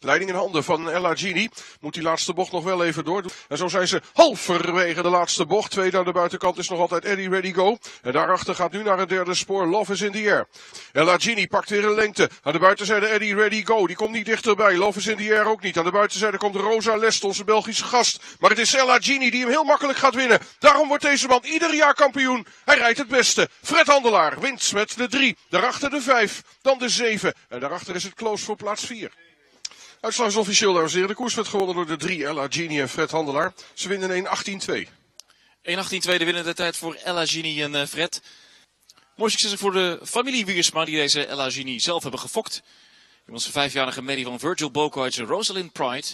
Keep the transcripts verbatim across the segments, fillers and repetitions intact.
Leiding in handen van Ella Gini. Moet die laatste bocht nog wel even door. En zo zijn ze halverwege de laatste bocht. Tweede aan de buitenkant is nog altijd Eddie Ready Go. En daarachter gaat nu naar het derde spoor Love is in the Air. Ella Gini pakt weer een lengte. Aan de buitenzijde Eddie Ready Go. Die komt niet dichterbij. Love is in the Air ook niet. Aan de buitenzijde komt Rosa Lest, onze Belgische gast. Maar het is Ella Gini die hem heel makkelijk gaat winnen. Daarom wordt deze man ieder jaar kampioen. Hij rijdt het beste. Fred Handelaar wint met de drie. Daarachter de vijf. Dan de zeven. En daarachter is het close voor plaats vier. Uitslag is officieel, dames en heren. De koers werd gewonnen door de drie, Ella Gini en Fred Handelaar. Ze winnen één achttien twee. één achttien twee de winnende tijd voor Ella Gini en uh, Fred. Mooi succes voor de familie Wiersma die deze Ella Gini zelf hebben gefokt. In onze vijfjarige merrie van Virgil Bokovic en Rosalind Pride.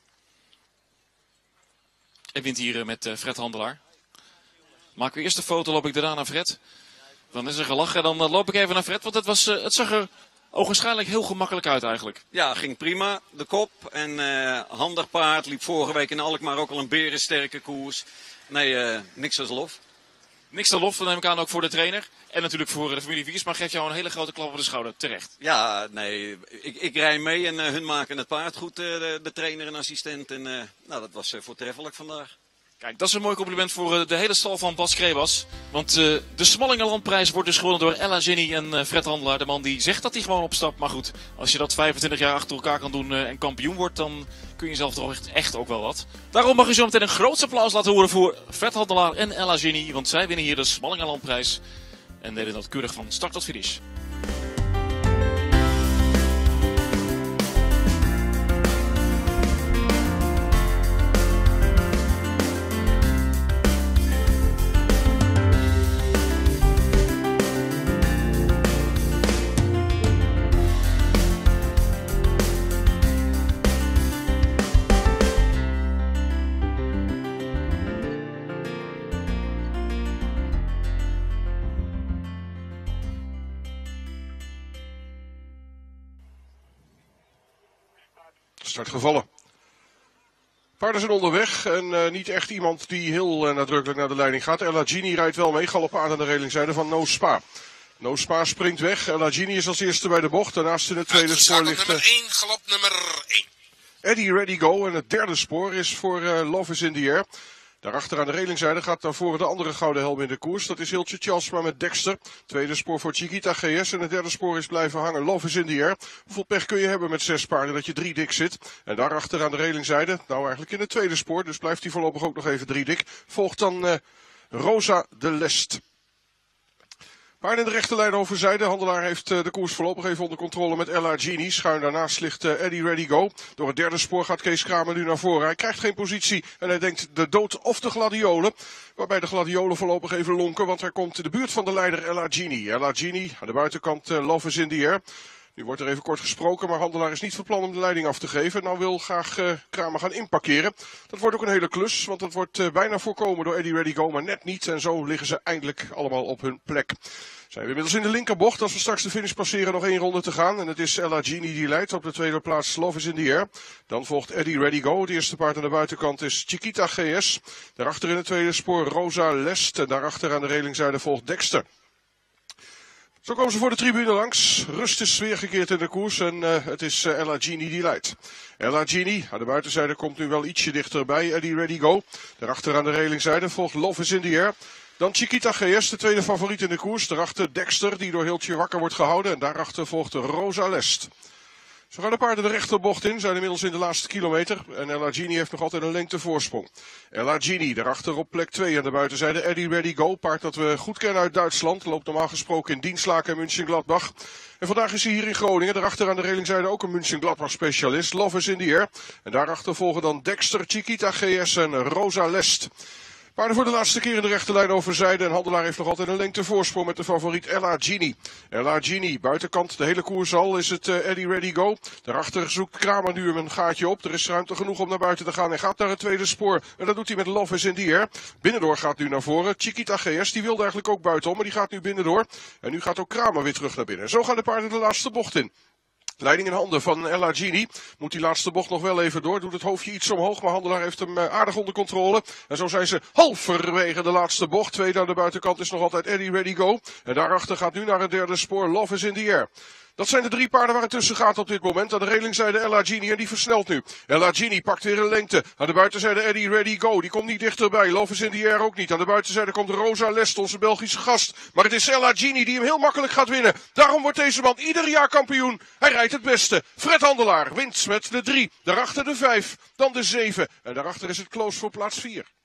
En wint hier uh, met uh, Fred Handelaar. Maken we eerst de foto, loop ik daarna naar Fred. Dan is er gelachen, dan uh, loop ik even naar Fred, want het, was, uh, het zag er ogenschijnlijk heel gemakkelijk uit eigenlijk. Ja, ging prima. De kop en uh, handig paard. Liep vorige week in Alkmaar ook al een berensterke koers. Nee, uh, niks als lof. Niks te lof, dan neem ik aan ook voor de trainer. En natuurlijk voor de familie Wiersma geeft jou een hele grote klap op de schouder. Terecht. Ja, nee, ik, ik rij mee en uh, hun maken het paard goed, uh, de, de trainer en assistent. En uh, nou, dat was uh, voortreffelijk vandaag. Kijk, dat is een mooi compliment voor uh, de hele stal van Bas Krebas. Want uh, de Smallingenlandprijs wordt dus gewonnen door Ella Gini en uh, Fred Handelaar. De man die zegt dat hij gewoon opstapt. Maar goed, als je dat vijfentwintig jaar achter elkaar kan doen uh, en kampioen wordt, dan kun je zelf toch echt, echt ook wel wat. Daarom mag je zo meteen een groot applaus laten horen voor Fred Handelaar en Ella Gini. Want zij winnen hier de Smallingenlandprijs. En deden dat keurig van start tot finish. Start gevallen. Paarden zijn onderweg en uh, niet echt iemand die heel uh, nadrukkelijk naar de leiding gaat. Ella Gini rijdt wel mee, galopaan aan de relingzijde van No Spa. No Spa springt weg. Ella Gini is als eerste bij de bocht. Daarnaast in het tweede spoor ligt nummer één, galop nummer één. Eddie Ready Go. En het derde spoor is voor uh, Love is in the Air. Daarachter aan de relingzijde gaat naar voren de andere gouden helm in de koers. Dat is Hiltje Tjalsma met Dexter. Tweede spoor voor Chiquita G S. En het derde spoor is blijven hangen. Love is in the Air. Hoeveel pech kun je hebben met zes paarden dat je drie dik zit? En daarachter aan de relingzijde, nou eigenlijk in het tweede spoor. Dus blijft hij voorlopig ook nog even drie dik. Volgt dan uh, Rosa de Lest. Paarden in de rechte lijn overzijde. Handelaar heeft uh, de koers voorlopig even onder controle met Ella Gini. Schuin daarnaast ligt uh, Eddie Ready Go. Door het derde spoor gaat Kees Kramer nu naar voren. Hij krijgt geen positie en hij denkt de dood of de gladiolen. Waarbij de gladiolen voorlopig even lonken, want hij komt in de buurt van de leider Ella Gini. Ella Gini aan de buitenkant uh, Love is in the Air. Nu wordt er even kort gesproken, maar Handelaar is niet van plan om de leiding af te geven. Nou wil graag uh, Kramer gaan inparkeren. Dat wordt ook een hele klus, want dat wordt uh, bijna voorkomen door Eddie Ready Go, maar net niet. En zo liggen ze eindelijk allemaal op hun plek. Zijn we inmiddels in de linkerbocht. Als we straks de finish passeren, nog één ronde te gaan. En het is Ella Gini die leidt. Op de tweede plaats Love is in the Air. Dan volgt Eddie Ready Go. Het eerste paard aan de buitenkant is Chiquita G S. Daarachter in het tweede spoor Rosa Lest. En daarachter aan de relingzijde volgt Dexter. Zo komen ze voor de tribune langs. Rust is weer gekeerd in de koers en uh, het is uh, Ella Gini die leidt. Ella Gini aan de buitenzijde komt nu wel ietsje dichterbij. Eddie Ready Go. Daarachter aan de relingzijde volgt Love is in the Air. Dan Chiquita G S, de tweede favoriet in de koers. Daarachter Dexter, die door Hiltje wakker wordt gehouden. En daarachter volgt Rosa Lest. Zo gaan de paarden de rechterbocht in, zijn inmiddels in de laatste kilometer. En Ella Gini heeft nog altijd een lengte voorsprong. Ella Gini, daarachter op plek twee aan de buitenzijde. Eddie Ready Go, paard dat we goed kennen uit Duitsland. Loopt normaal gesproken in Dienstlaken en München-Gladbach. En vandaag is hij hier in Groningen. Daarachter aan de relingzijde ook een München-Gladbach specialist. Love is in the Air. En daarachter volgen dan Dexter, Chiquita G S en Rosa Lest. Paarden voor de laatste keer in de rechterlijn overzijde. En Handelaar heeft nog altijd een lengte voorsprong met de favoriet Ella Gini. Ella Gini, buitenkant de hele koers al is het uh, Eddie Ready Go. Daarachter zoekt Kramer nu hem een gaatje op. Er is ruimte genoeg om naar buiten te gaan. Hij gaat naar het tweede spoor. En dat doet hij met Love is in the Air. Binnendoor gaat nu naar voren. Chiquita G S, die wilde eigenlijk ook buitenom, maar die gaat nu binnendoor. En nu gaat ook Kramer weer terug naar binnen. Zo gaan de paarden de laatste bocht in. Leiding in handen van Ella Gini. Moet die laatste bocht nog wel even door. Doet het hoofdje iets omhoog, maar Handelaar heeft hem aardig onder controle. En zo zijn ze halverwege de laatste bocht. Tweede aan de buitenkant is nog altijd Eddie Ready Go. En daarachter gaat nu naar het derde spoor Love is in the Air. Dat zijn de drie paarden waar het tussen gaat op dit moment. Aan de relingzijde Ella Genie en die versnelt nu. Ella Genie pakt weer een lengte. Aan de buitenzijde Eddie Ready Go. Die komt niet dichterbij. Love is in the Air ook niet. Aan de buitenzijde komt Rosa Lest, onze Belgische gast. Maar het is Ella Genie die hem heel makkelijk gaat winnen. Daarom wordt deze man ieder jaar kampioen. Hij rijdt het beste. Fred Handelaar wint met de drie. Daarachter de vijf. Dan de zeven. En daarachter is het close voor plaats vier.